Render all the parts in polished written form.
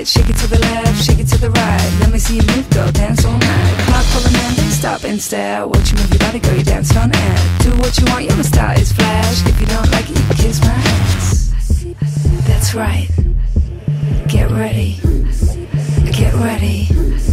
side, shake it to the left, shake it to the right. Let me see you move, go dance all night. Clock full of men, then stop and stare. Watch you move your body, girl, you dancing on air. Do what you want, you're a star, it's flash. If you don't like it, you can kiss my ass. That's right. Get ready. Get ready.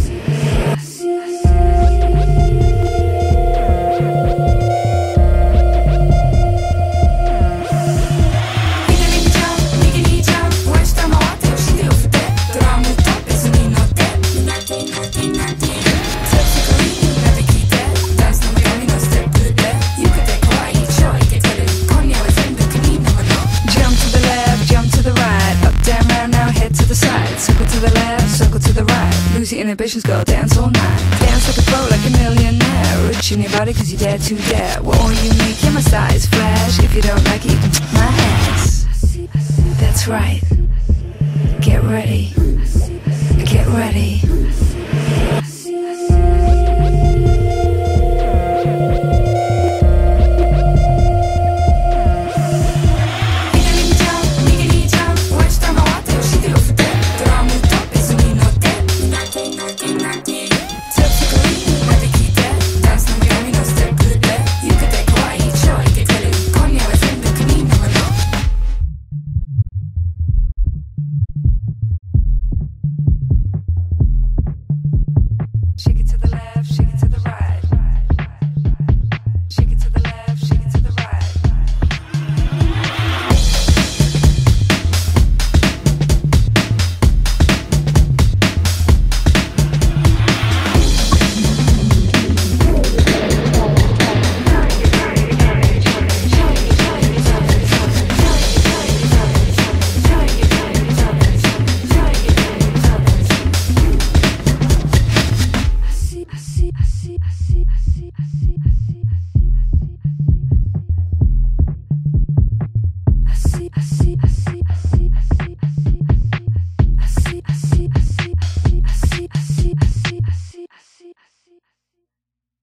Circle to the left, circle to the right. Lose your inhibitions, go dance all night. Dance like a pro, like a millionaire. Rich in your body cause you dare to dare. What all you make, yeah, my style is flash. If you don't like it, you can my ass. That's right. Get ready.